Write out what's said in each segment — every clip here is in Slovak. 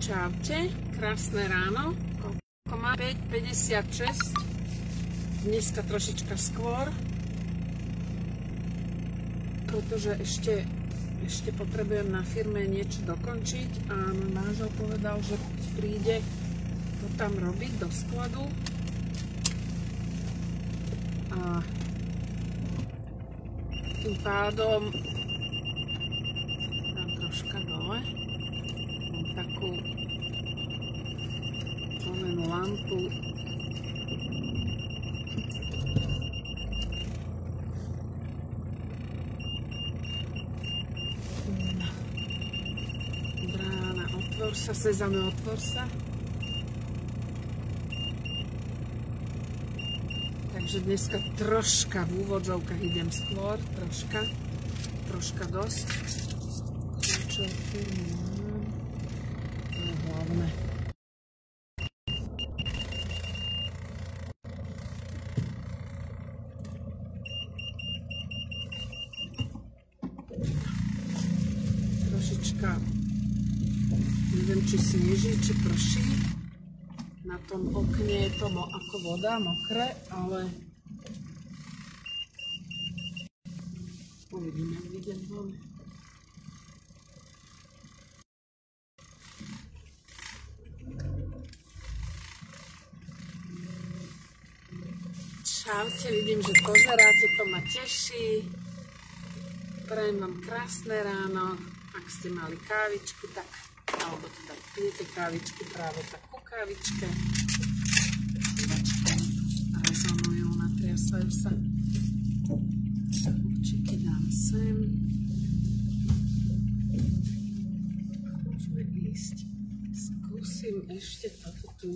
Čaute, krásne ráno, koľko má 5:56, dneska trošička skôr, pretože ešte potrebujem na firme niečo dokončiť a môj manžel povedal, že príde to tam robiť do skladu a tým pádom dám troška dole. Takú červenú lampu. Brána, otvor sa, sezame, otvor sa. Takže dneska troška v úvodzovkách idem skôr, troška dosť. Čo firmu hlavné. Trošička, neviem, či sneží, či prší. Na tom okne je to ako voda, mokré, ale uvidíme, ak vidím von. Čaute, vidím, že pozeráte, to ma teší. Prajem vám krásne ráno. Ak ste mali kávičku, tak, alebo teda pijete kávičku práve tak ku kávičke. Rezonujú, natriasajú sa. Určite dám sem. Môžeme ísť. Skúsim ešte toto tu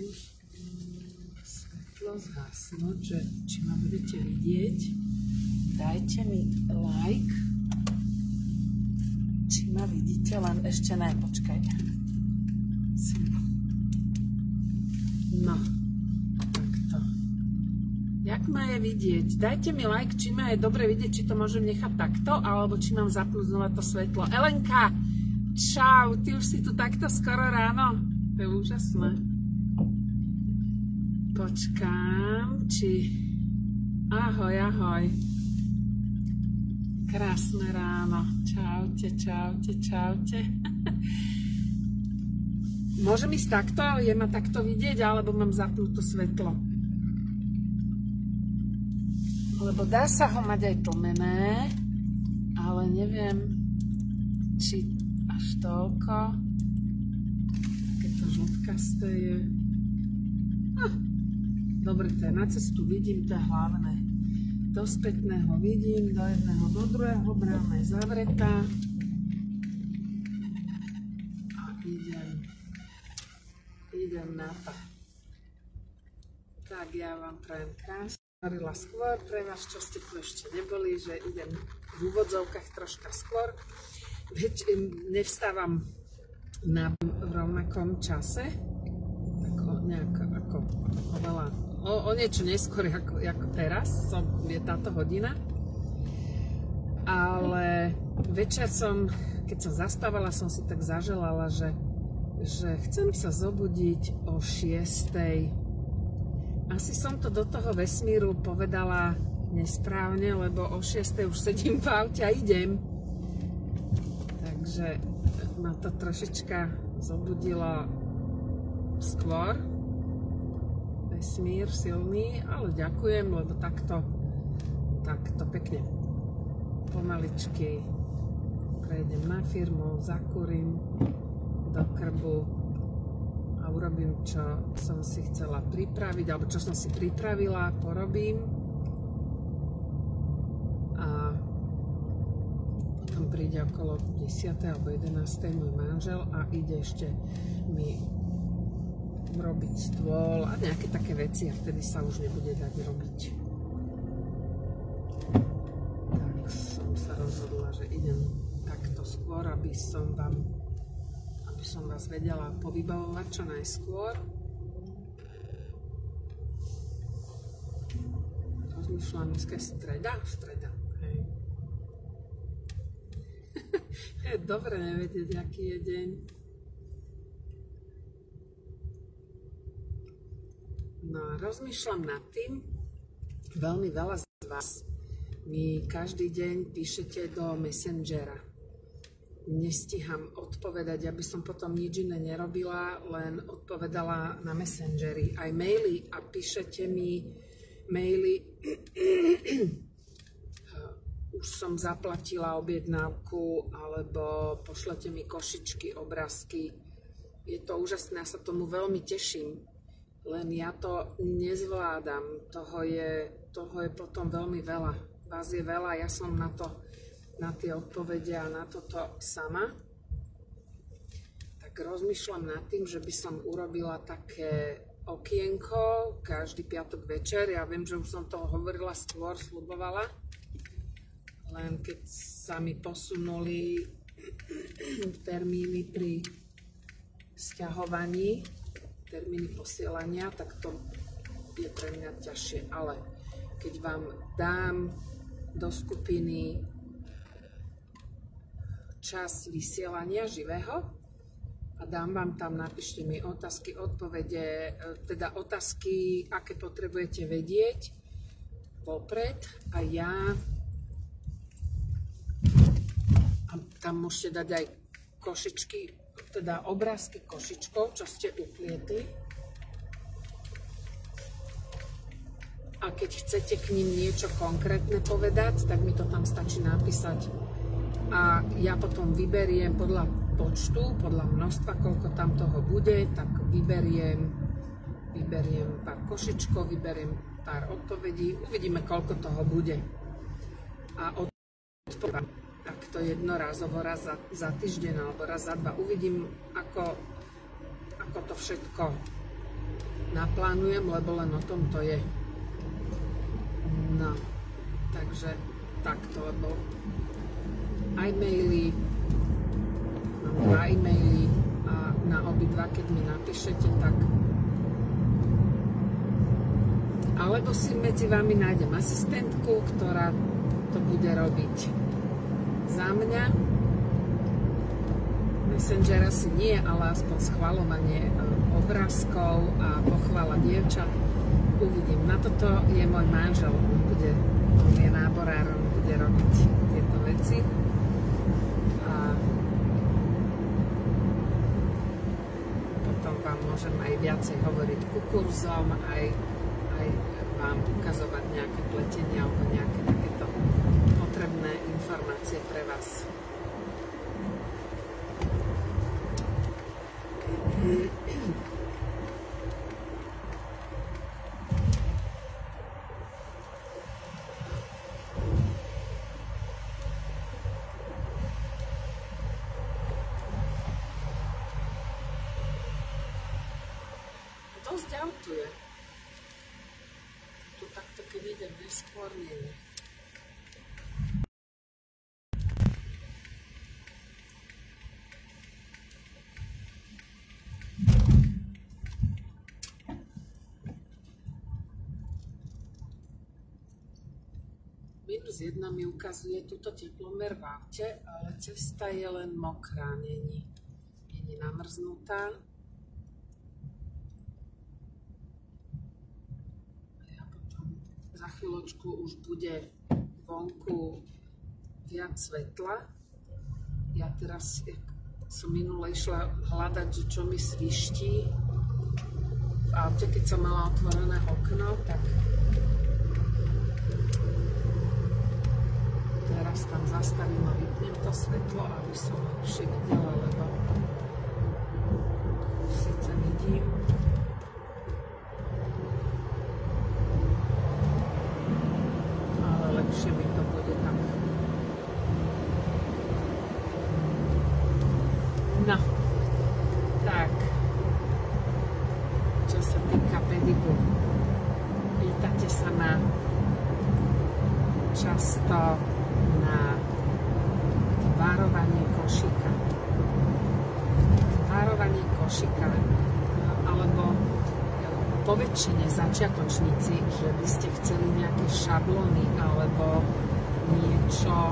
zhasnúť, že či ma budete vidieť. Dajte mi like, či ma vidíte, len ešte ne, počkaj. No, takto. Jak ma je vidieť? Dajte mi like, či ma je dobre vidieť, či to môžem nechať takto, alebo či mám zapnúť znova to svetlo. Elenka, čau, ty už si tu takto skoro ráno? To je úžasné. Počkám, či... Ahoj, ahoj. Krásne ráno. Čaute, čaute, čaute. Môžem ísť takto? Je ma takto vidieť, alebo mám zapnúť to svetlo? Lebo dá sa ho mať aj tlmené, ale neviem, či až toľko. Takéto žltkasté je... Dobre, to je na cestu, vidím, to je hlavné. Do spätného vidím, do jedného, do druhého, brána je zavretá. A idem na to. Tak ja vám prajem krásne. Varila skôr pre vás, čo ste tu ešte neboli, že idem v úvodzovkách troška skôr. Nevstávam v rovnakom čase, ako oveľa, o niečo neskôr ako teraz, je táto hodina. Ale večer keď som zaspávala, som si tak zaželala, že chcem sa zobudiť o 6:00. Asi som to do toho vesmíru povedala nesprávne, lebo o 6:00 už sedím v aute a idem. Takže ma to trošička zobudilo skôr. Vesmír silný, ale ďakujem, lebo takto pekne pomaličky prejdem na firmu, zakúrim do krbu a urobím, čo som si chcela pripraviť, alebo čo som si pripravila, porobím a potom príde okolo 10. alebo 11. môj manžel a ide ešte mi robiť stôl a nejaké také veci a vtedy sa už nebude dať robiť. Tak som sa rozhodla, že idem takto skôr, aby som vás vedela povybavovať čo najskôr. Rozmýšľam, dneska je streda, hej. Je dobre nevedieť, aký je deň. No a rozmýšľam nad tým, veľmi veľa z vás mi každý deň píšete do Messengera. Nestíham odpovedať, aby som potom nič iné nerobila, len odpovedala na Messengeri. Aj maily a píšete mi maily. Už som zaplatila objednávku, alebo pošlete mi košičky, obrázky. Je to úžasné, ja sa tomu veľmi teším. Len ja to nezvládam. Toho je potom veľmi veľa. Vás je veľa, ja som na tie odpovede a na toto sama. Tak rozmýšľam nad tým, že by som urobila také okienko každý piatok večer. Ja viem, že už som to hovorila skôr, sľubovala. Len keď sa mi posunuli termíny pri sťahovaní, termíny posielania, tak to je pre mňa ťažšie. Ale keď vám dám do skupiny čas vysielania živého a dám vám tam, napíšte mi otázky, odpovede, teda otázky, aké potrebujete vedieť vopred a ja tam môžete dať aj košičky, teda obrázky košičkov, čo ste uplietli. A keď chcete k ním niečo konkrétne povedať, tak mi to tam stačí napísať. A ja potom vyberiem podľa počtu, podľa množstva, koľko tam toho bude, tak vyberiem pár košičkov, vyberiem pár odpovedí, uvidíme, koľko toho bude. A odpoviem takto jednorázovo, raz za týždeň alebo raz za dva. Uvidím, ako to všetko naplánujem, lebo len o tom to je. No, takže takto, lebo aj maily, mám 2 e-maily a na obidva, keď mi napíšete, tak alebo si medzi vami nájdem asistentku, ktorá to bude robiť za mňa. Messenger asi nie, ale aspoň schvaľovanie obrázkov a pochvála dievčat. Uvidím. Na toto je môj manžel. On je náborár, on bude robiť tieto veci. A potom vám môžem aj viacej hovoriť ku kurzom, aj vám ukazovať nejaké pletenia alebo nejaké takéto potrebné informácie pre vás. Dosť autuje. Tu takto, keď idem neskôr, nie je. -1 mi ukazuje túto teplomer v aute, ale cesta je len mokrá, není namrznutá. Ja potom za chvíľočku už bude vonku viac svetla. Ja teraz, som minule išla hľadať, že čo mi sviští v aute, keď som mala otvorené okno, tak teraz tam zastavím a vypnem to svetlo, aby som lepšie videla, lebo síce vidím, ale lepšie mi to bude tak. No, tak, čo sa týka pedigu, pýtate sa ma často na tvarovanie košíka. Tvarovanie košíka, alebo poväčšine začiatočníci, že by ste chceli nejaké šablóny alebo niečo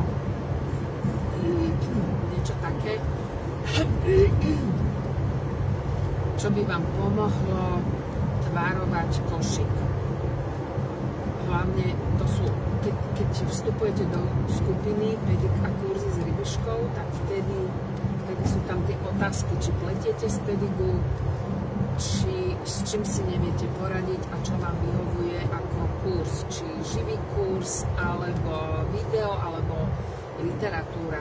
také, čo by vám pomohlo tvarovať košík. Hlavne to sú, keď vstupujete do skupiny pedik a kurzy s rybiškou, tak vtedy sú tam tie otázky, či pletiete z pedigu, či s čím si neviete poradiť a čo vám vyhovuje ako kurz, či živý kurz, alebo video, alebo literatúra.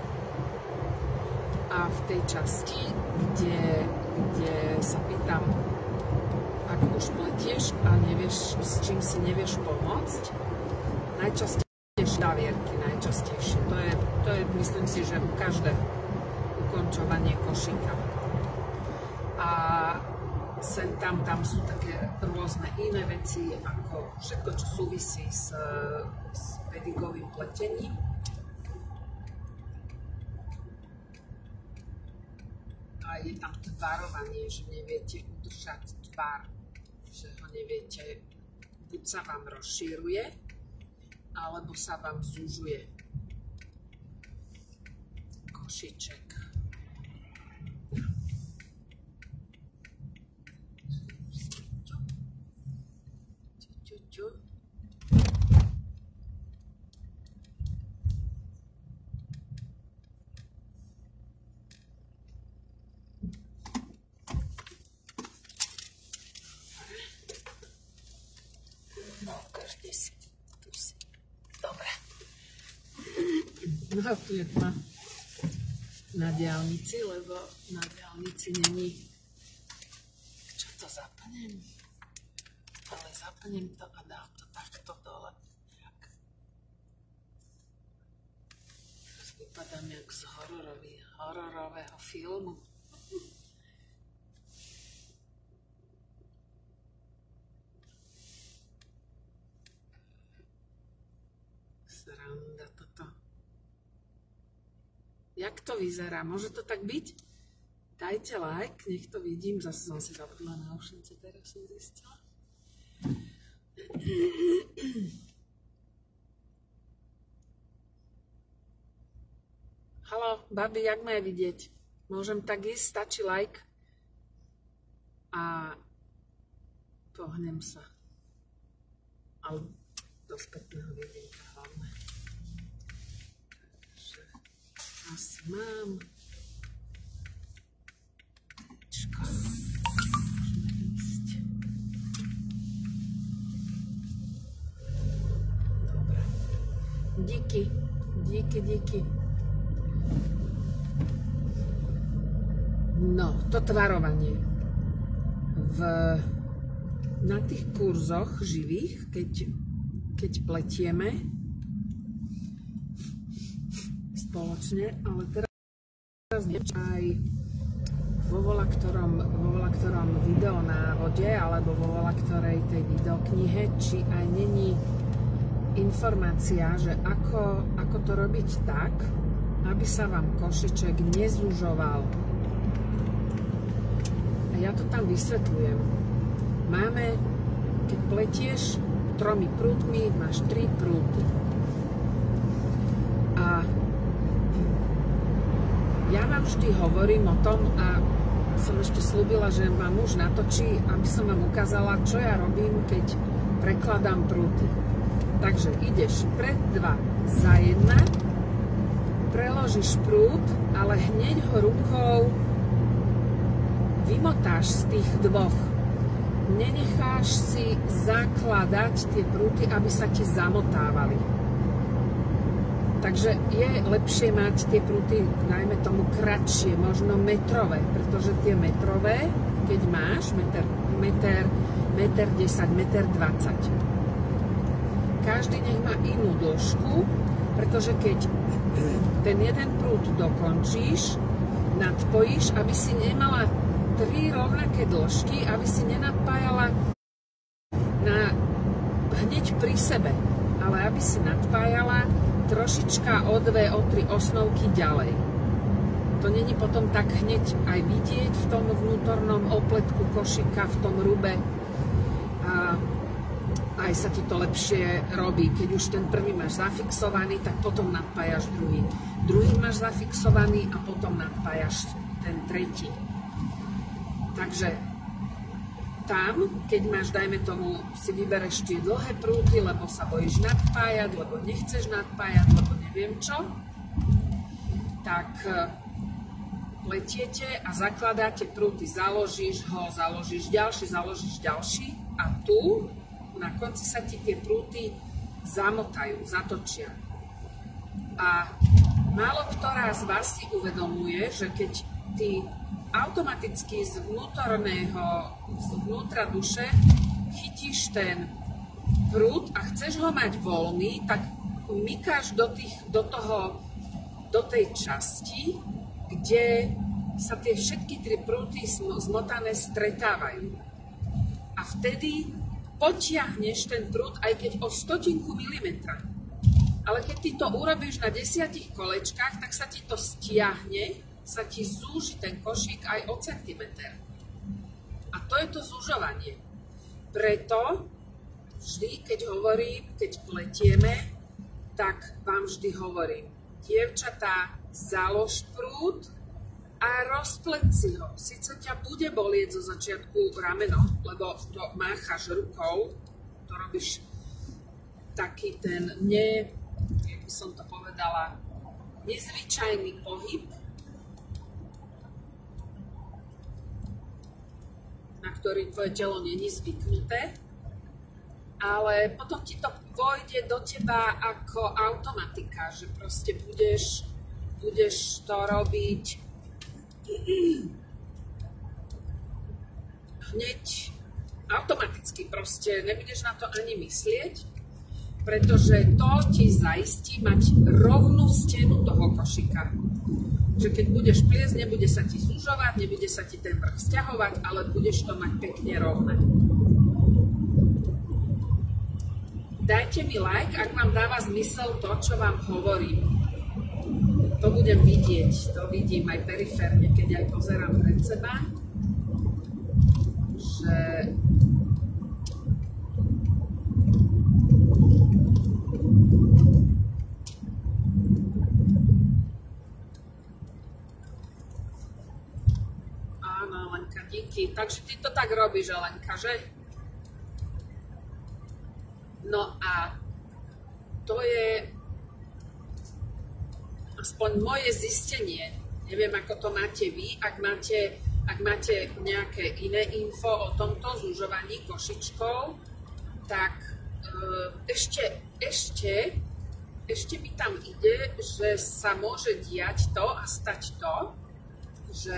A v tej časti, kde sa pýtam, ako už pletieš a nevieš, s čím si nevieš pomôcť, najčastejšie davierky, najčastejšie. To je, myslím si, že u každého ukončovanie košíka. A sem tam sú také rôzne iné veci, ako všetko, čo súvisí s pedigovým pletením. A je tam tvarovanie, že neviete udržať tvar, že ho neviete, buď sa vám rozšíruje, alebo sa vám zužuje košiček. Dobre. No tu je tma na diaľnici, lebo na diaľnici není. Čo to zapnem? Ale zapnem to a dám to takto dole. Vypadám jak z hororového filmu. Sranda toto. Jak to vyzerá? Môže to tak byť? Dajte like, nech to vidím. Zase som si zabudla na ušnice, teraz som zistila. Haló, babi, jak ma je vidieť? Môžem tak ísť? Stačí like? A pohnem sa. Ale do spätného vidieťa hlavne. Takže asi mám. Tečko. Môžeme ísť. Dobre. Díky. No, to tvarovanie. Na tých kurzoch živých, keď pletieme spoločne, ale teraz neviem, aj vo voľaktorom videonávode alebo vo voľaktorej tej videoknihe, či aj není informácia, že ako to robiť tak, aby sa vám košiček nezužoval. A ja to tam vysvetľujem. Máme, keď pletieš 3 prúdmi, máš 3 prúdy. A ja vám vždy hovorím o tom, a som ešte slúbila, že ma muž natočí, aby som vám ukázala, čo ja robím, keď prekladám prúdy. Takže ideš pred 2 za 1, preložíš prúd, ale hneď ho rukou vymotáš z tých 2. Nenecháš si zakladať tie prúdy, aby sa ti zamotávali. Takže je lepšie mať tie prúdy, najmä tomu kratšie, možno metrové, pretože tie metrové, keď máš meter 10, meter 20, každý nech má inú dĺžku, pretože keď ten jeden prúd dokončíš, nadpojíš, aby si nemala 3 rovnaké dĺžky, aby si nenapájala hneď pri sebe, ale aby si nadpájala trošička o 2, o 3 osnovky ďalej. To není potom tak hneď aj vidieť v tom vnútornom opletku košíka, v tom rube. A aj sa ti to lepšie robí. Keď už ten prvý máš zafixovaný, tak potom nadpájaš druhý. Druhý máš zafixovaný a potom nadpájaš ten tretí. Takže tam, keď máš, dajme tomu, si vybereš tie dlhé prúty, lebo sa bojíš nadpájať, lebo nechceš nadpájať, lebo neviem čo, tak pletiete a zakladáte prúty, založíš ho, založíš ďalší a tu na konci sa ti tie prúty zamotajú, zatočia. A málo ktorá z vás si uvedomuje, že keď ty automaticky zvnútra duše chytíš ten prúd a chceš ho mať voľný, tak mykáš do tej časti, kde sa tie všetky tri prúty zmotané stretávajú. A vtedy potiahneš ten prúd, aj keď o 100 milimetra. Ale keď ty to urobíš na 10 kolečkách, tak sa ti to stiahne, sa ti zúži ten košík aj o centimeter. A to je to zužovanie. Preto vždy, keď pletieme, tak vám vždy hovorím, dievčatá, založ prúd a rozplet si ho. Sice ťa bude bolieť zo začiatku rameno, lebo to máchaš rukou, to robíš taký ten jak by som to povedala, nezvyčajný pohyb, na ktorý tvoje telo není zvyknuté, ale potom ti to vojde do teba ako automatika, že proste budeš to robiť hneď automaticky, proste nebudeš na to ani myslieť, pretože to ti zaistí mať rovnú stenu toho košíka. Že keď budeš pliesť, nebude sa ti zužovať, nebude sa ti ten vrch sťahovať, ale budeš to mať pekne rovné. Dajte mi like, ak vám dáva zmysel to, čo vám hovorím. To budem vidieť, to vidím aj periférne, keď aj pozerám pred seba, že áno, Lenka, díky. Takže ty to tak robíš, Lenka, že? No a to je aspoň moje zistenie. Neviem, ako to máte vy. Ak máte nejaké iné info o tomto zužovaní košičkov, tak ešte mi tam ide, že sa môže diať to a stať to, že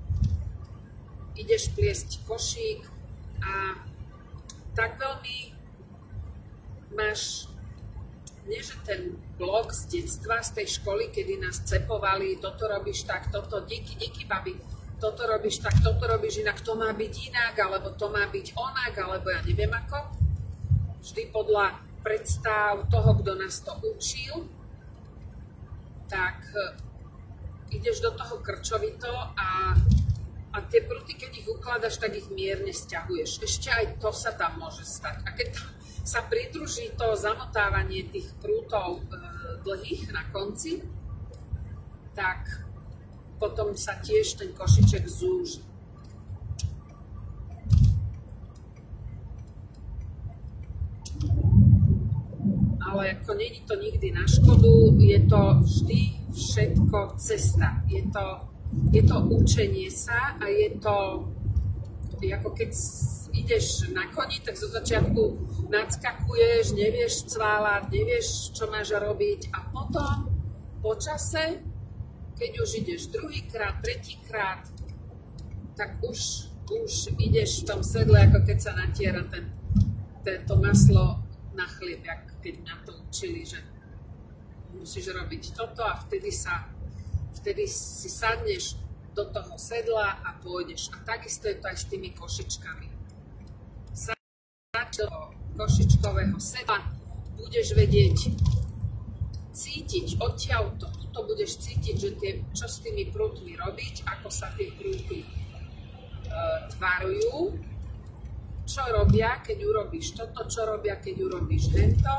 ideš pliesť košík a tak veľmi máš, nie že ten blok z detstva, z tej školy, kedy nás cepovali, toto robíš tak, toto, díky babi, toto robíš tak, toto robíš inak, to má byť inak, alebo to má byť onak, alebo ja neviem ako. Vždy podľa predstav toho, kto nás to učil, tak ideš do toho krčovito a tie prúty, keď ich ukladaš, tak ich mierne sťahuješ. Ešte aj to sa tam môže stať. A keď sa pridruží to zamotávanie tých prútov dlhých na konci, tak potom sa tiež ten košiček zúži. Ale ako nie je to nikdy na škodu, je to vždy všetko cesta. Je to učenie sa a je to, ako keď ideš na koni, tak zo začiatku nadskakuješ, nevieš cváľať, nevieš, čo máš robiť a potom po čase, keď už ideš druhýkrát, tretíkrát, tak už ideš v tom sedle, ako keď sa natiera to maslo na chlieb, keď mňa to učili, že musíš robiť toto a vtedy si sadneš do toho sedla a pôjdeš. A takisto je to aj s tými košičkami. Sadneš do košičkového sedla, budeš vedieť cítiť odtiaľto, tuto budeš cítiť, že čo s tými prútmi robiť, ako sa tie prúty tvarujú, čo robia, keď urobíš toto, čo robia, keď urobíš tento.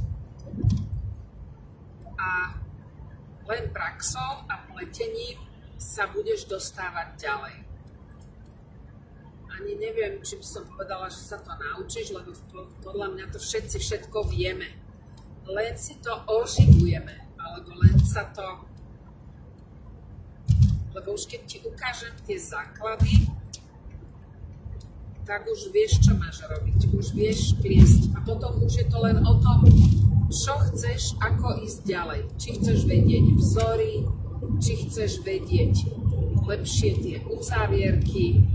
A len praxou a pletením sa budeš dostávať ďalej. A ani neviem, či by som povedala, že sa to naučíš, lebo podľa mňa to všetci všetko vieme. Len si to oživujeme, alebo len sa to... Lebo už keď ti ukážem tie základy, tak už vieš, čo máš robiť, už vieš pliesť. A potom už je to len o tom, čo chceš, ako ísť ďalej. Či chceš vedieť vzory, či chceš vedieť lepšie tie uzávierky.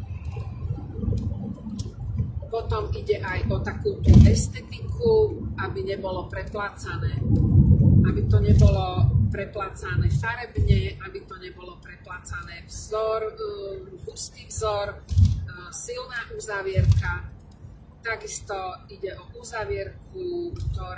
Potom ide aj o takú tú estetiku, aby nebolo preplácané. Aby to nebolo preplácané farebne, aby to nebolo preplácané vzor, hustý vzor, silná uzávierka. Takisto ide o uzávierku,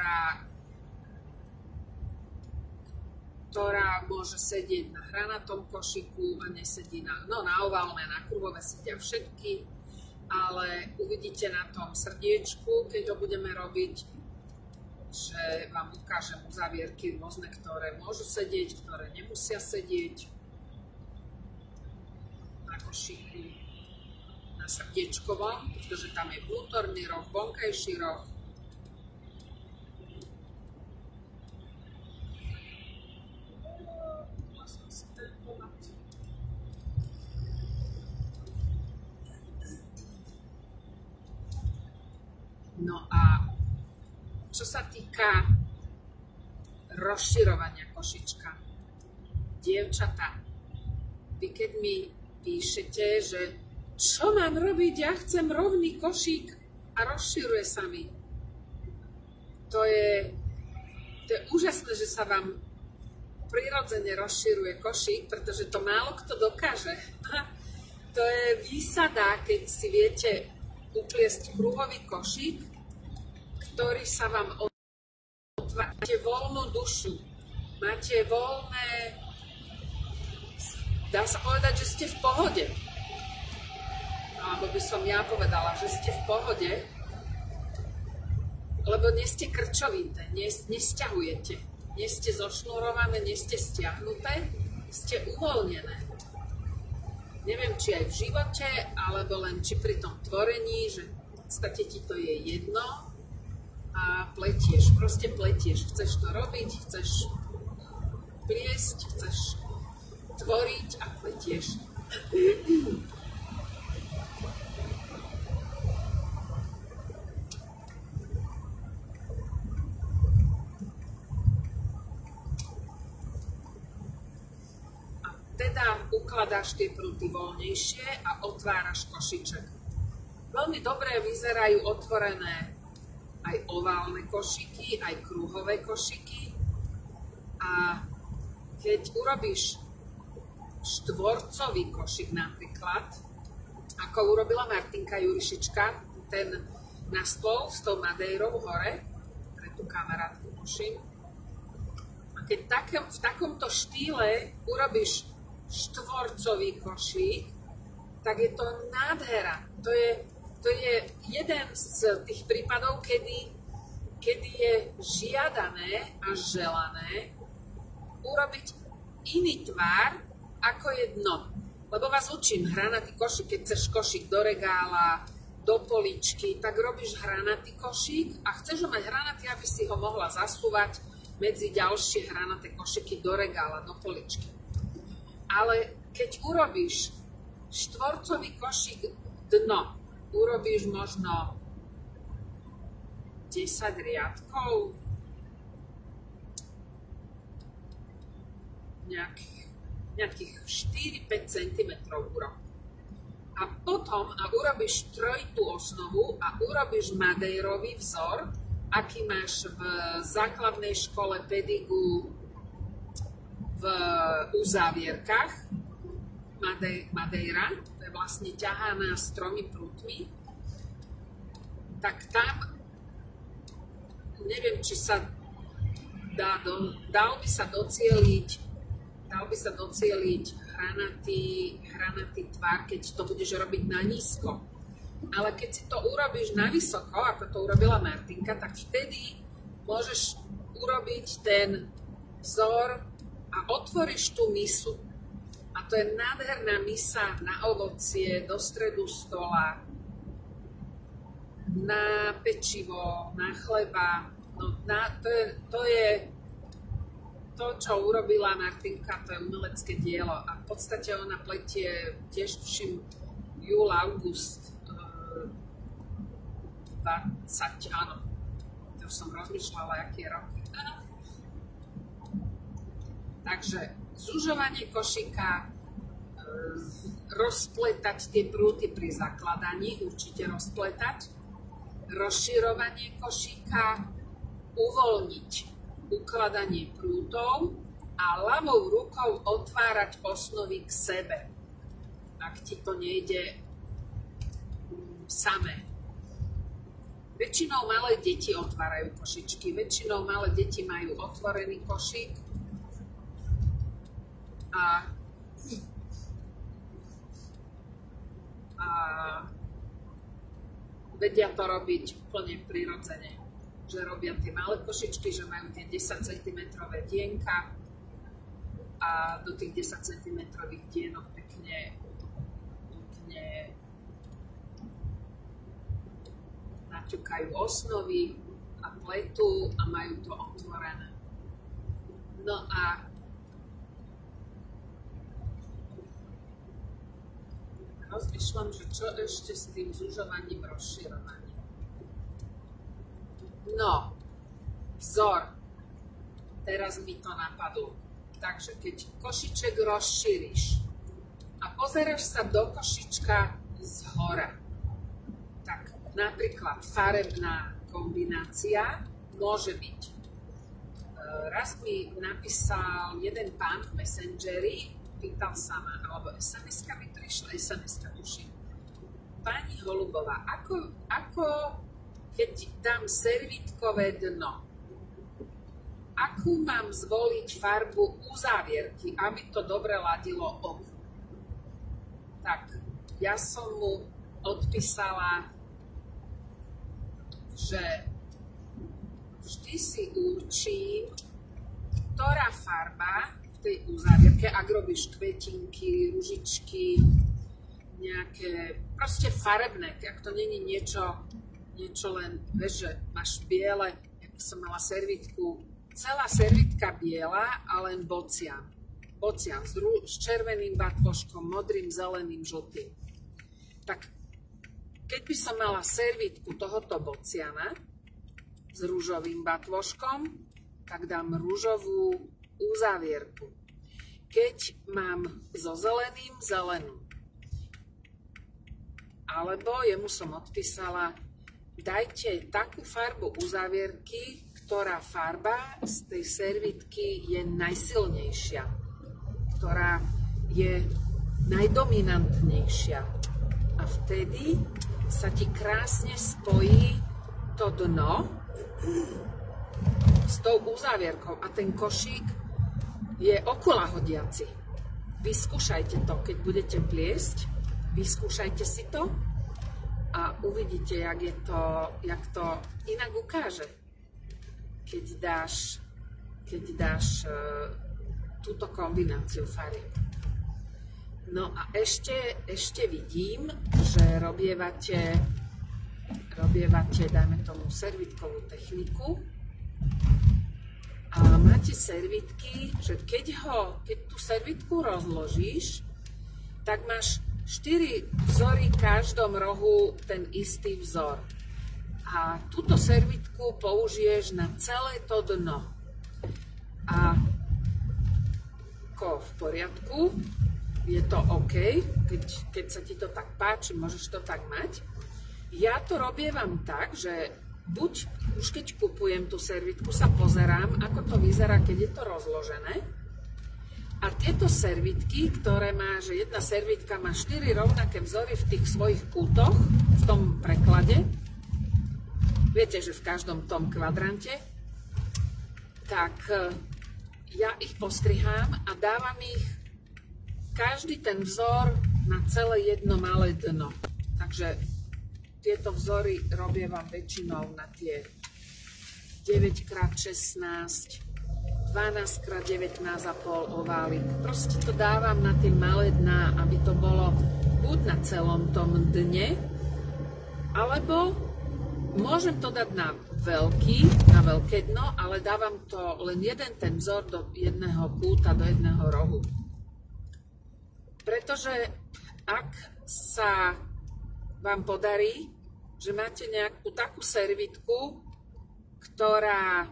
ktorá môže sedieť na hranatom košiku a nesedí na oválne, na kruhové sedia všetky, ale uvidíte na tom srdiečku, keď ho budeme robiť, že vám ukážem uzávierky rôzne, ktoré môžu sedieť, ktoré nemusia sedieť na košiku, na srdiečkovom, pretože tam je vnútorný roh, vonkajší roh. No a čo sa týka rozširovania košička, dievčatá, vy keď mi píšete, že čo mám robiť, ja chcem rovný košík a rozširuje sa mi. To je úžasné, že sa vám prirodzene rozširuje košík, pretože to málo kto dokáže. To je výsada, keď si viete upliesť kruhový košík, ktorý sa vám otvára. Máte voľnú dušu, máte voľné, dá sa povedať, že ste v pohode. Alebo by som ja povedala, že ste v pohode, lebo nie ste krčovité, nesťahujete, nie ste zošnurované, nie ste stiahnuté, ste uvoľnené. Neviem, či aj v živote, alebo len či pri tom tvorení, že v podstate ti to je jedno a pletieš, proste pletieš. Chceš to robiť, chceš pliesť, chceš tvoriť a pletieš. Teda ukladáš tie prúty voľnejšie a otváraš košiček. Veľmi dobre vyzerajú otvorené aj oválne košiky, aj kruhové košiky. A keď urobíš štvorcový košik napríklad, ako urobila Martinka Jurišička, ten na stôl s tou madejrou hore, pre tú kamarátku noším. A keď v takomto štýle urobíš štvorcový košík, tak je to nádhera. To je jeden z tých prípadov, kedy je žiadané a želané urobiť iný tvar, ako je dno. Lebo vás učím hranatý košík, keď chceš košík do regála, do poličky, tak robíš hranatý košík a chceš ho mať hranatý, aby si ho mohla zasúvať medzi ďalšie hranaté košíky do regála, do poličky. Ale keď urobíš štvorcový košík dno, urobíš možno 10 riadkov, nejakých 4-5 cm urob. A potom urobíš trojitú osnovu a urobíš madejrový vzor, aký máš v základnej škole pedigu v uzávierkach, madeira, to je vlastne ťahaná s 3 prútmi, tak tam neviem, či sa dal by sa docieliť hranatý tvar, keď to budeš robiť na nízko. Ale keď si to urobíš na vysoko, ako to urobila Martinka, tak vtedy môžeš urobiť ten vzor a otvoríš tú misu. A A to je nádherná misa na ovocie, do stredu stola, na pečivo, na chleba. No, to je to, čo urobila Martinka, to je umelecké dielo. A v podstate ona pletie tiež tuším júl, august 20, áno. To už som rozmýšľala, aký je rok. Takže zužovanie košíka, rozpletať tie prúty pri zakladaní, určite rozpletať, rozširovanie košíka, uvoľniť ukladanie prútov a ľavou rukou otvárať osnovy k sebe, ak ti to nejde samé. Väčšinou malé deti otvárajú košičky, väčšinou malé deti majú otvorený košík a vedia to robiť úplne prirodzene, že robia tie malé košičky, že majú tie 10 cm dienka a do tých 10 cm dienok pekne naťukajú osnovy a pletu a majú to otvorené. No a rozmýšľam, že čo ešte s tým zužovaním, rozširovaním. No, vzor. Teraz mi to napadlo. Takže keď košiček rozšíriš a pozeráš sa do košička zhora, tak napríklad farebná kombinácia môže byť. Raz mi napísal jeden pán v Messengeri, pýtal sa ma, alebo SMS-ka mi prišla, SMS-ka tuším. Pani Holubová, ako keď dám servitkové dno, akú mám zvoliť farbu uzávierky, aby to dobre ladilo oku? Tak, ja som mu odpísala, že vždy si určím, ktorá farba v tej uzávierke, ak robíš kvetinky, ružičky, nejaké proste farebné, ak to není niečo len, vieš, že máš biele, ako som mala servitku, celá servitka biela a len bocian. Bocian s červeným batvoškom, modrým, zeleným, žltým. Tak keď by som mala servitku tohoto bociana s rúžovým batvoškom, tak dám rúžovú uzávierku. Keď mám so zeleným, zelenú. Alebo jemu som odpísala, dajte takú farbu uzávierky, ktorá farba z tej servitky je najsilnejšia, ktorá je najdominantnejšia. A vtedy sa ti krásne spojí to dno s tou uzávierkou a ten košík je okolahodiaci. Vyskúšajte to, keď budete pliesť, vyskúšajte si to a uvidíte, jak to inak ukáže, keď dáš túto kombináciu farieb. No a ešte vidím, že robievate, dajme tomu, servitkovú techniku a máte servitky, že keď tú servitku rozložíš, tak máš 4 vzory v každom rohu ten istý vzor. A túto servitku použiješ na celé to dno. A v poriadku, je to OK, keď sa ti to tak páči, môžeš to tak mať. Ja to robievam tak, že buď už keď kupujem tú servitku, sa pozerám, ako to vyzerá, keď je to rozložené. A tieto servitky, ktoré má, že jedna servitka má 4 rovnaké vzory v tých svojich kútoch, v tom preklade, viete, že v každom tom kvadrante, tak ja ich postrihám a dávam ich každý ten vzor na celé jedno malé dno. Takže tieto vzory robievam väčšinou na tie 9x16 12x19,5 oválik. Proste to dávam na tie malé dná, aby to bolo buď na celom tom dne, alebo môžem to dať na veľké dno, ale dávam to len jeden ten vzor do jedného kúta, do jedného rohu. Pretože ak sa vám podarí, že máte nejakú takú servitku, ktorá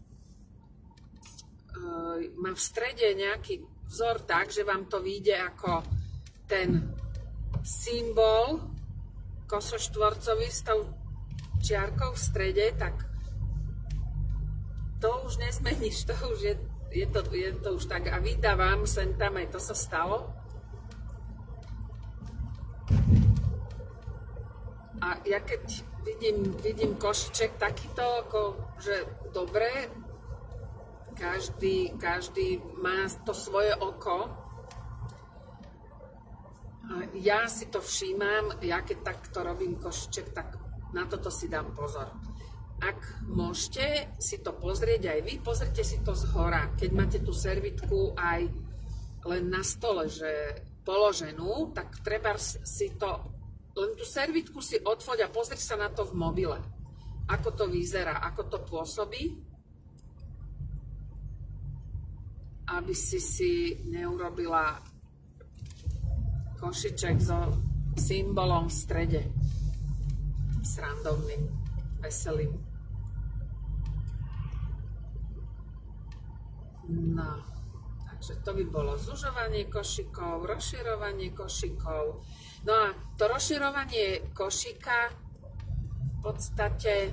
má v strede nejaký vzor tak, že vám to vyjde ako ten symbol kosoštvorcový s tou čiarkou v strede, tak to už nezmeníš, to už je to už tak a vydávam sem tam, aj to sa stalo. A ja keď vidím košiček takýto, že dobre, každý má to svoje oko. Ja si to všímam, ja keď takto robím košiček, tak na toto si dám pozor. Ak môžete si to pozrieť aj vy, pozrite si to zhora. Keď máte tú servitku aj len na stole, že položenú, tak treba si to, len tú servitku si otvoť a pozri sa na to v mobile. Ako to vyzerá, ako to pôsobí, aby si neurobila košiček so symbolom v strede. Srandovným, veselým. No, takže to by bolo zužovanie košikov, rozširovanie košikov. No a to rozširovanie košíka v podstate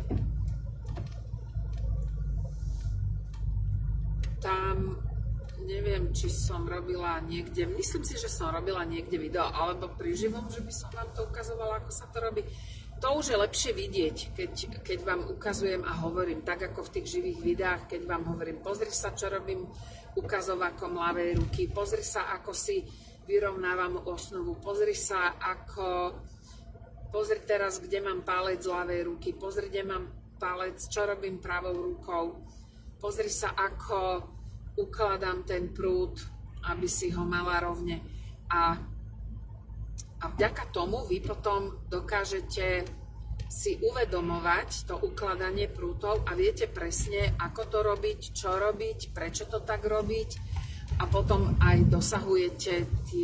tam neviem, či som robila niekde, myslím si, že som robila niekde video, alebo pri živom, že by som vám to ukazovala, ako sa to robí. To už je lepšie vidieť, keď vám ukazujem a hovorím, tak ako v tých živých videách, keď vám hovorím, pozri sa, čo robím ukazovákom ľavej ruky, pozri sa, ako si vyrovnávam osnovu, pozri sa, pozri teraz, kde mám palec ľavej ruky, pozri, kde mám palec, čo robím pravou rukou, pozri sa, ako ukladám ten prúd, aby si ho mala rovne. A vďaka tomu vy potom dokážete si uvedomovať to ukladanie prútov a viete presne, ako to robiť, čo robiť, prečo to tak robiť a potom aj dosahujete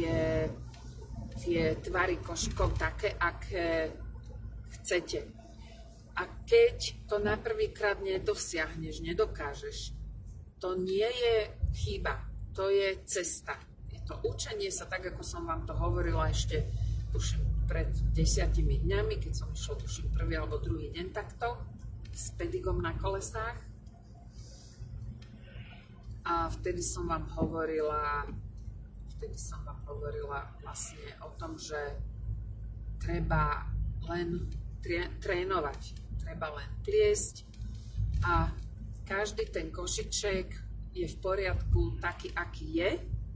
tie tvary košikov také, aké chcete. A keď to na prvýkrát nedosiahneš, nedokážeš, to nie je chyba, to je cesta. Je to učenie sa, tak ako som vám to hovorila ešte, tuším, pred 10 dňami, keď som išla, tuším, prvý alebo druhý deň takto, s pedigom na kolesách. A vtedy som vám hovorila vlastne o tom, že treba len trénovať, treba len pliesť a každý ten košiček je v poriadku taký, aký je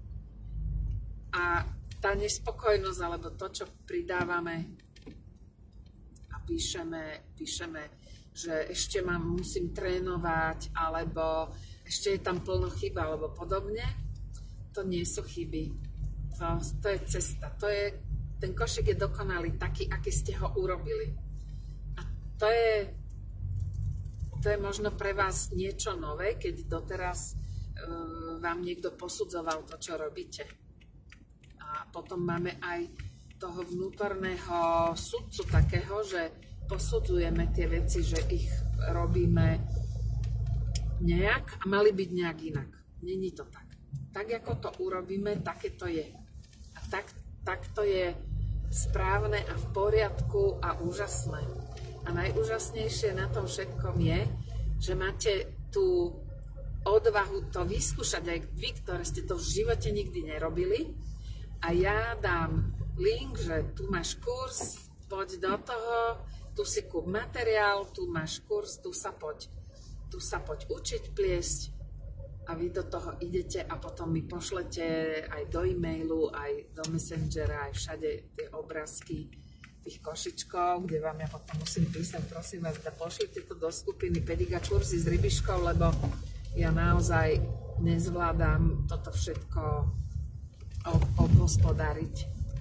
a tá nespokojnosť, alebo to, čo pridávame a píšeme, že ešte musím trénovať, alebo ešte je tam plno chyb, alebo podobne, to nie sú chyby. To je cesta. Ten košík je dokonalý taký, aký ste ho urobili. A to je možno pre vás niečo nové, keď doteraz vám niekto posudzoval to, čo robíte. A potom máme aj toho vnútorného sudcu takého, že posudzujeme tie veci, že ich robíme nejak a mali byť nejak inak. Není to tak. Tak, ako to urobíme, také to je. A tak to je správne a v poriadku a úžasné. A najúžasnejšie na tom všetkom je, že máte tú odvahu to vyskúšať aj vy, ktoré ste to v živote nikdy nerobili. A ja dám link, že tu máš kurz, poď do toho, tu si kúp materiál, tu máš kurz, tu sa poď učiť pliesť a vy do toho idete a potom mi pošlete aj do e-mailu, aj do Messengera, aj všade tie obrázky tých košičkov, kde vám ja potom musím písať, prosím vás, da pošlite to do skupiny Pediga kurzy s rybiškou, lebo ja naozaj nezvládam toto všetko obhospodáriť.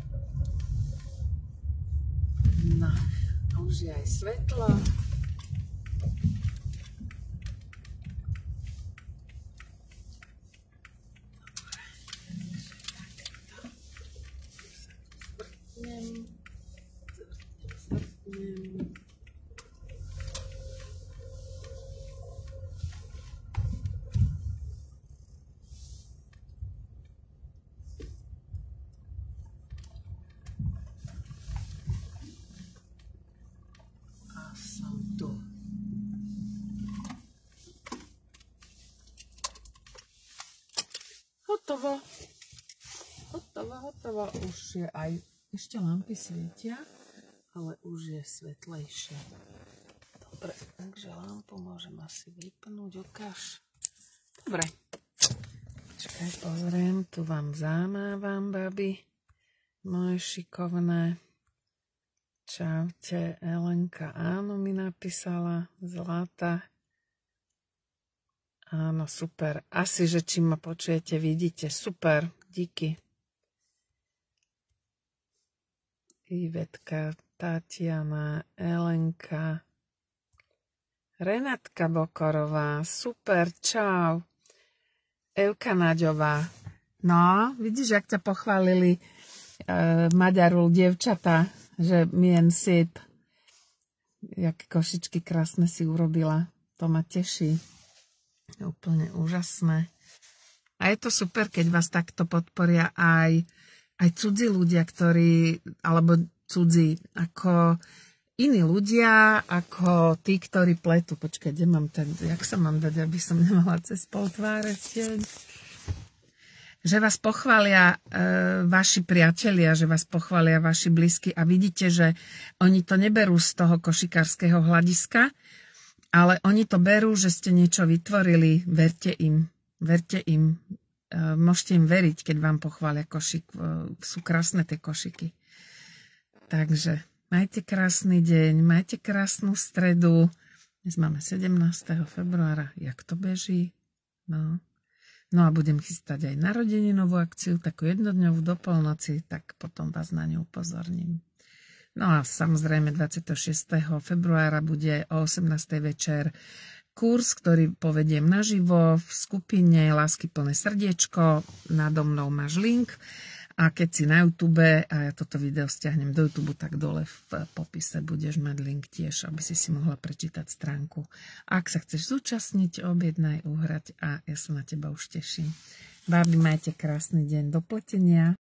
No, už je aj svetlo. Zvrtnem. A som tu. Hotovo. Hotovo. Už je aj, ešte lampy svietia, ale už je svetlejšie. Dobre, takže lampu môžem asi vypnúť, ukáž. Dobre. Počkaj, pozriem, tu vám zamávam, babi. Moje šikovné. Čaute, Elenka, áno, mi napísala, Zlata. Áno, super. Asi, že či ma počujete, vidíte. Super, díky. Ivetka, Tatiana, Elenka, Renátka Bokorová, super, čau. Evka Naďová. No, vidíš, jak ťa pochválili Maďarul dievčata, že mien sip. Jaké košičky krásne si urobila. To ma teší. Úplne úžasné. A je to super, keď vás takto podporia aj cudzí ľudia, alebo cudzí, ako iní ľudia, ako tí, ktorí pletú. Počkaj, kde mám jak sa mám dať, aby som nemala cez pol tváre tieň. Že vás pochvália vaši priatelia, že vás pochvália vaši blízky a vidíte, že oni to neberú z toho košikárskeho hľadiska, ale oni to berú, že ste niečo vytvorili, verte im. Môžete im veriť, keď vám pochvália košík. Sú krásne tie košiky. Takže majte krásny deň, majte krásnu stredu. Dnes máme 17. februára. Jak to beží? No a budem chystať aj narodeninovú akciu, takú jednodňovú do polnoci, tak potom vás na ňu upozorním. No a samozrejme 26. februára bude o 18. večer kurz, ktorý povediem naživo v skupine Lásky plné srdiečko. Nado mnou máš link a keď si na YouTube a ja toto video stiahnem do YouTube, tak dole v popise budeš mať link tiež, aby si mohla prečítať stránku. Ak sa chceš zúčastniť, objednaj, uhrať a ja sa na teba už teším. Babi, majte krásny deň, do pletenia.